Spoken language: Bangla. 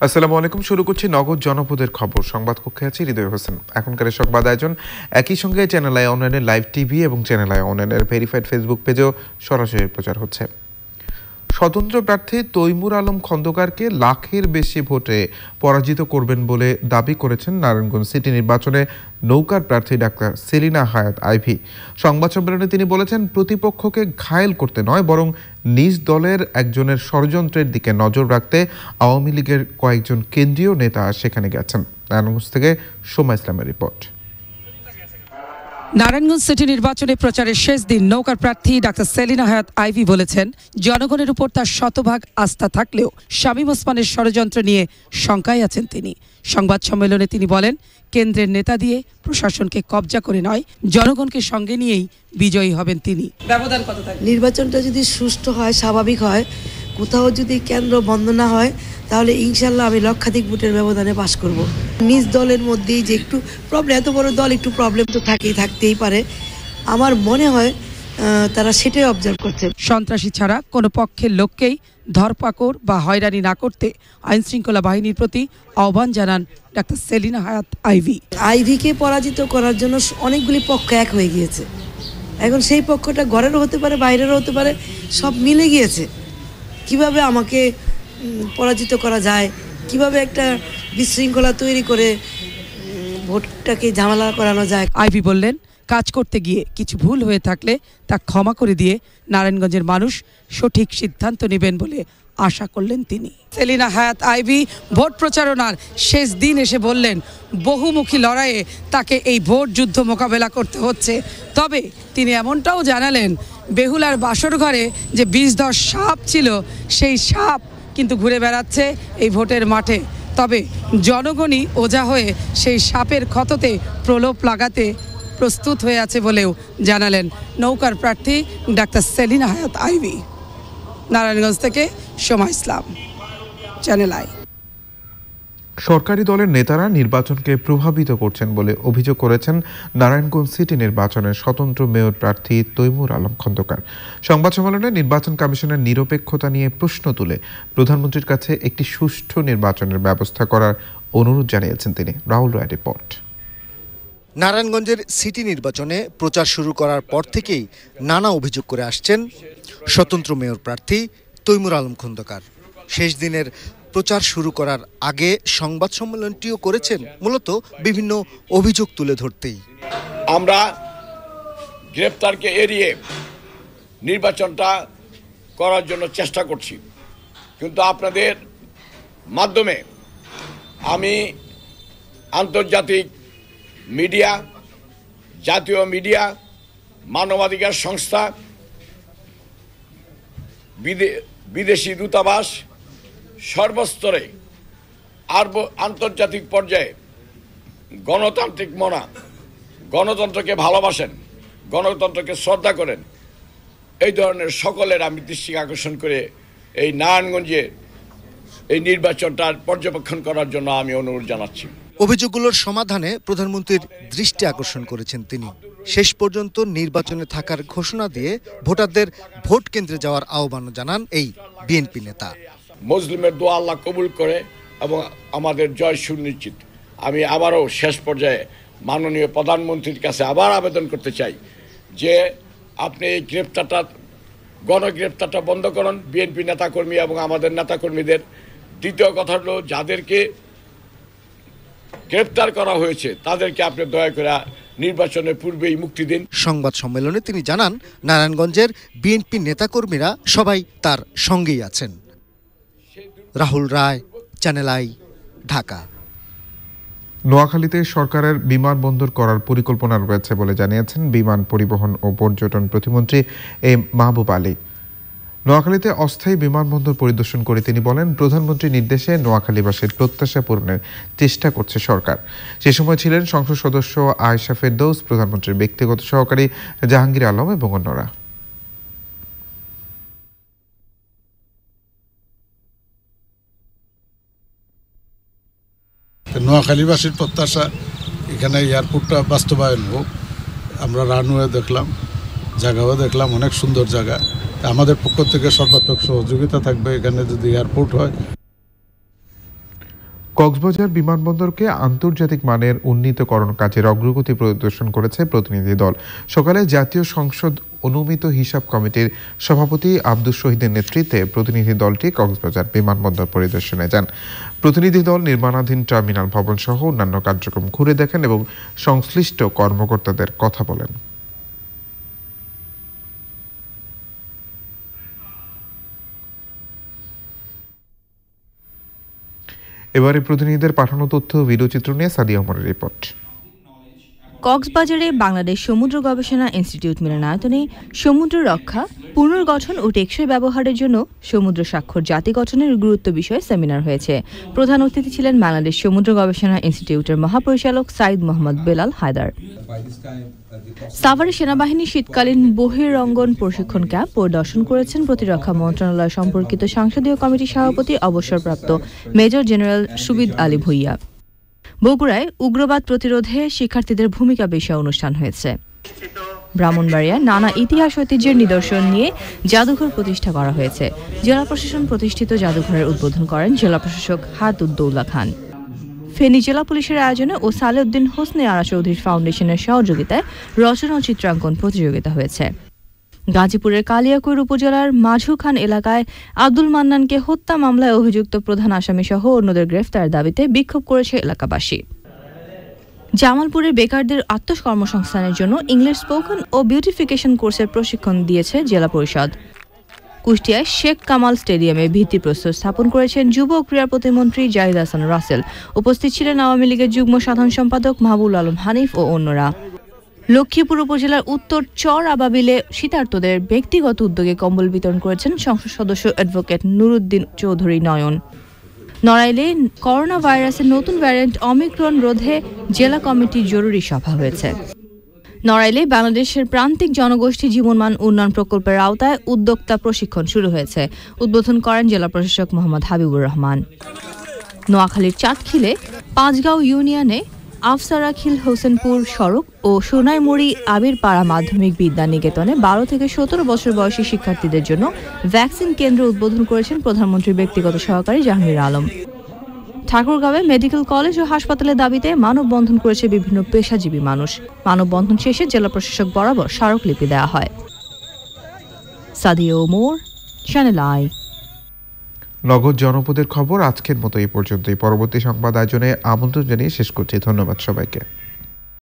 আসসালামু আলাইকুম। শুরু করছি নগদ জনপদের খবর। সংবাদ কক্ষে আছে হৃদয় হোসেন। এখনকার সংবাদ আয়োজন একই সঙ্গে চ্যানেল আই অনলাইনের লাইভ টিভি এবং চ্যানেল আই অনলাইনের ভেরিফাইড ফেসবুক পেজেও সরাসরি প্রচার হচ্ছে। স্বতন্ত্র প্রার্থী তৈমুর আলম খন্দকারকে লাখের বেশি ভোটে পরাজিত করবেন বলে দাবি করেছেন নারায়ণগঞ্জ সিটি নির্বাচনে নৌকার প্রার্থী ডাক্তার সেলিনা হায়াত আইভি। সংবাদ সম্মেলনে তিনি বলেছেন, প্রতিপক্ষকে ঘায়েল করতে নয়, বরং নিজ দলের একজনের ষড়যন্ত্রের দিকে নজর রাখতে আওয়ামী লীগের কয়েকজন কেন্দ্রীয় নেতা সেখানে গেছেন। নারায়ণগঞ্জ থেকে সোমা ইসলামের রিপোর্ট। নারায়ণগঞ্জ সিটি নির্বাচনে প্রচারের শেষ দিন নৌকার প্রার্থী ডাক্তার সেলিনা হায়াত আইভি বলেছেন, জনগণের উপর তার শতভাগ আস্থা থাকলেও শামীম ওসমানের ষড়যন্ত্র নিয়ে শঙ্কায় আছেন তিনি। সংবাদ সম্মেলনে তিনি বলেন, কেন্দ্রের নেতা দিয়ে প্রশাসনকে কবজা করে নয়, জনগণকে সঙ্গে নিয়েই বিজয়ী হবেন তিনি। ব্যবধান কত থাকবে? নির্বাচনটা যদি সুষ্ঠু হয়, স্বাভাবিক হয়, কোথাও যদি কেন্দ্র বন্ধ না হয়, তাহলে ইনশাল্লাহ আমি লক্ষাধিক ভোটের ব্যবধানে পাস করব। নিজ দলের মধ্যেই যে একটু প্রবলেম, এত বড় দল একটু প্রবলেম তো থাকতেই পারে, আমার মনে হয় তারা সেটাই অবজার্ভ করছে। সন্ত্রাসী ছাড়া কোনো পক্ষের লোককেই ধরপাকড় বা হয়রানি না করতে আইন শৃঙ্খলা বাহিনীর প্রতি আহ্বান জানান ডাক্তার সেলিনা হায়াত আইভি। আইভিকে পরাজিত করার জন্য অনেকগুলি পক্ষ এক হয়ে গিয়েছে। এখন সেই পক্ষটা ঘরেরও হতে পারে, বাইরেরও হতে পারে, সব মিলে গিয়েছে। কিভাবে আমাকে পরাজিত করা যায়, কিভাবে একটা বিশৃঙ্খলা তৈরি করে ভোটটাকে ঝামেলা করানো যায়। আইভি বললেন, কাজ করতে গিয়ে কিছু ভুল হয়ে থাকলে তা ক্ষমা করে দিয়ে নারায়ণগঞ্জের মানুষ সঠিক সিদ্ধান্ত নেবেন বলে আশা করলেন তিনি। সেলিনা হায়াত আইভি ভোট প্রচারণার শেষ দিন এসে বললেন, বহুমুখী লড়াইয়ে তাকে এই ভোট যুদ্ধ মোকাবেলা করতে হচ্ছে। তবে তিনি এমনটাও জানালেন, বেহুলার বাসর ঘরে যে ২০-১০ সাপ ছিল, সেই সাপ কিন্তু ঘুরে বেড়াচ্ছে এই ভোটের মাঠে। তবে জনগণই ওঝা হয়ে সেই সাপের ক্ষততে প্রলোপ লাগাতে প্রস্তুত হয়ে আছে বলেও জানালেন নৌকার প্রার্থী ডাক্তার সেলিনা হায়াত আইভি। নারায়ণগঞ্জ থেকে সোমা ইসলাম, চ্যানেল আই। সরকারি দলের নেতারা নির্বাচনকে প্রভাবিত করছেন বলে অভিযোগ করেছেন নারায়ণগঞ্জ সিটি নির্বাচনের স্বতন্ত্র মেয়র প্রার্থী তৈমুর আলম খন্দকার। সংবাদ সম্মেলনে নির্বাচন কমিশনের নিরপেক্ষতা নিয়ে প্রশ্ন তুলে প্রধানমন্ত্রীর কাছে একটি সুষ্ঠু নির্বাচনের ব্যবস্থা করার অনুরোধ জানিয়েছেন তিনি। রাহুল রায় রিপোর্ট। নারায়ণগঞ্জের সিটি নির্বাচনে প্রচার শুরু করার পর থেকেই নানা অভিযোগ করে আসছেন স্বতন্ত্র মেয়র প্রার্থী তৈমুর আলম খন্দকার। শেষ দিনের প্রচার শুরু করার আগে সংবাদ সম্মেলনটিও করেছেন মূলত বিভিন্ন অভিযোগ তুলে ধরতেই। আমরা গ্রেপ্তারকে এড়িয়ে নির্বাচনটা করার জন্য চেষ্টা করছি, কিন্তু আপনাদের মাধ্যমে আমি আন্তর্জাতিক মিডিয়া, জাতীয় মিডিয়া, মানবাধিকার সংস্থা, বিদেশি দূতাবাস, সর্বস্তরে আন্তর্জাতিক পর্যায়ে গণতান্ত্রিক মনা, গণতন্ত্রকে ভালোবাসেন, গণতন্ত্রকে শ্রদ্ধা করেন, এই ধরনের সকলের আমি দৃষ্টি আকর্ষণ করে এই নারায়ণগঞ্জে এই নির্বাচনটার পর্যবেক্ষণ করার জন্য আমি অনুরোধ জানাচ্ছি। অভিযোগগুলোর সমাধানে প্রধানমন্ত্রীর দৃষ্টি আকর্ষণ করেছেন তিনি। শেষ পর্যন্ত নির্বাচনে থাকার ঘোষণা দিয়ে ভোটারদের ভোট কেন্দ্রে যাওয়ার আহ্বান জানান এই বিএনপি নেতা। মুসলিমের দোয়া আল্লাহ কবুল করে এবং আমাদের জয় সুনিশ্চিত। আমি আবারও শেষ পর্যায়ে মাননীয় প্রধানমন্ত্রীর কাছে আবার আবেদন করতে চাই যে আপনি এই গ্রেপ্তারটা, গণগ্রেপ্তারটা বন্ধ করুন বিএনপি নেতাকর্মী এবং আমাদের নেতাকর্মীদের। দ্বিতীয় কথা হলো, যাদেরকে গ্রেপ্তার করা হয়েছে তাদেরকে আপনি দয়া করে নির্বাচনের পূর্বেই মুক্তি দিন। সংবাদ সম্মেলনে তিনি জানান, নারায়ণগঞ্জের বিএনপি নেতাকর্মীরা সবাই তার সঙ্গেই আছেন। Rahul Roy, Channel I, Dhaka. নোয়াখালীতে সরকারের বিমানবন্দর করার পরিকল্পনা রয়েছে বলে জানিয়েছেন বিমান পরিবহন ও পর্যটন প্রতিমন্ত্রী মাহবুব আলী। নোয়াখালীতে অস্থায়ী বিমানবন্দর পরিদর্শন করে তিনি বলেন, প্রধানমন্ত্রীর নির্দেশে নোয়াখালীবাসীর প্রত্যাশা পূরণের চেষ্টা করছে সরকার। সে সময় ছিলেন সংসদ সদস্য আয়েশা ফেরদৌস, প্রধানমন্ত্রীর ব্যক্তিগত সহকারী জাহাঙ্গীর আলম এবং অন্যরা। নোয়াখালীবাসীর প্রত্যাশা এখানে এয়ারপোর্টটা বাস্তবায়ন হোক। আমরা রানওয়ে দেখলাম, জায়গাও দেখলাম, অনেক সুন্দর জায়গা। আমাদের পক্ষ থেকে সর্বাত্মক সহযোগিতা থাকবে এখানে যদি এয়ারপোর্ট হয়। কক্সবাজার বিমানবন্দরকে আন্তর্জাতিক মানের উন্নীতকরণ কাজের অগ্রগতি পরিদর্শন করেছে প্রতিনিধি দল। সকালে জাতীয় সংসদ অনুমিত হিসাব কমিটির সভাপতি আব্দুস শহীদের নেতৃত্বে প্রতিনিধি দলটি কক্সবাজার বিমানবন্দর পরিদর্শনে যান। প্রতিনিধি দল নির্মাণাধীন টার্মিনাল ভবন সহ অন্যান্য কার্যক্রম ঘুরে দেখেন এবং সংশ্লিষ্ট কর্মকর্তাদের কথা বলেন। এবারে প্রতিনিধিদের পাঠানো তথ্য ও ভিডিওচিত্র নিয়ে সাদিয়া ওমরের রিপোর্ট। কক্সবাজারে বাংলাদেশ সমুদ্র গবেষণা ইনস্টিটিউট মিলনায়তনে সমুদ্র রক্ষা, পুনর্গঠন ও টেকসই ব্যবহারের জন্য সমুদ্র স্বাক্ষর জাতি গঠনের গুরুত্ব বিষয়ে সেমিনার হয়েছে। প্রধান অতিথি ছিলেন বাংলাদেশ সমুদ্র গবেষণা ইনস্টিটিউটের মহাপরিচালক সাইদ মোহাম্মদ বেলাল হায়দার। সাভারে সেনাবাহিনী শীতকালীন বহিরঙ্গন প্রশিক্ষণ ক্যাম্প পরিদর্শন করেছেন প্রতিরক্ষা মন্ত্রণালয় সম্পর্কিত সংসদীয় কমিটির সভাপতি অবসরপ্রাপ্ত মেজর জেনারেল সুবিদ আলী ভুইয়া। বগুড়ায় উগ্রবাদ প্রতিরোধে শিক্ষার্থীদের ভূমিকা বিষয়ে অনুষ্ঠান হয়েছে। ব্রাহ্মণবাড়িয়ায় নানা ইতিহাস ঐতিহ্যের নিদর্শন নিয়ে জাদুঘর প্রতিষ্ঠা করা হয়েছে। জেলা প্রশাসন প্রতিষ্ঠিত জাদুঘরের উদ্বোধন করেন জেলা প্রশাসক হাত-উদ-দৌলা খান। ফেনী জেলা পুলিশের আয়োজনে ও সালেউদ্দিন হোসনে আরা চৌধুরী ফাউন্ডেশনের সহযোগিতায় রচনা ও চিত্রাঙ্কন প্রতিযোগিতা হয়েছে। গাজীপুরের কালিয়াকৈর উপজেলার মাঝুখান এলাকায় আব্দুল মান্নানকে হত্যা মামলায় অভিযুক্ত প্রধান আসামি সহ অন্যদের গ্রেফতারের দাবিতে বিক্ষোভ করেছে এলাকাবাসী। জামালপুরে বেকারদের আত্মকর্মসংস্থানের জন্য ইংলিশ স্পোকেন ও বিউটিফিকেশন কোর্সের প্রশিক্ষণ দিয়েছে জেলা পরিষদ। কুষ্টিয়ায় শেখ কামাল স্টেডিয়ামে ভিত্তিপ্রস্তর স্থাপন করেছেন যুব ও ক্রীড়া প্রতিমন্ত্রী জাহিদ হাসান রাসেল। উপস্থিত ছিলেন আওয়ামী লীগের যুগ্ম সাধারণ সম্পাদক মাহবুল আলম হানিফ ও অন্যরা। লক্ষ্মীপুর উপজেলার উত্তর চর আবাবিলে শীতার্তদের ব্যক্তিগত উদ্যোগে কম্বল বিতরণ করেছেন সংসদ সদস্য অ্যাডভোকেট নুরুদ্দিন চৌধুরী নয়ন। নড়াইলে করোনা ভাইরাসের নতুন ভ্যারিয়েন্ট অমিক্রন রোধে জেলা কমিটির জরুরি সভা হয়েছে। নড়াইলে বাংলাদেশের প্রান্তিক জনগোষ্ঠী জীবনমান উন্নয়ন প্রকল্পের আওতায় উদ্যোক্তা প্রশিক্ষণ শুরু হয়েছে। উদ্বোধন করেন জেলা প্রশাসক মোহাম্মদ হাবিবুর রহমান। নোয়াখালীর চাটখিলে পাঁচগাঁও ইউনিয়নে আফসারাখিল হোসেনপুর সড়ক ও সোনাইমুড়ি আবিরপাড়া মাধ্যমিক বিদ্যা নিকেতনে 12 থেকে 17 বছর বয়সী শিক্ষার্থীদের জন্য ভ্যাকসিন কেন্দ্র উদ্বোধন করেছেন প্রধানমন্ত্রীর ব্যক্তিগত সহকারী জাহাঙ্গীর আলম। ঠাকুরগাঁওয়ে মেডিকেল কলেজ ও হাসপাতালের দাবিতে মানববন্ধন করেছে বিভিন্ন পেশাজীবী মানুষ। মানববন্ধন শেষে জেলা প্রশাসক বরাবর স্মারকলিপি দেওয়া হয়। Sadia Omar, Channel I. নগদ জনপদের খবর আজকের মতো এই পর্যন্তই। পরবর্তী সংবাদ আয়োজনে আমন্ত্রণ জানিয়ে শেষ করছি। ধন্যবাদ সবাইকে।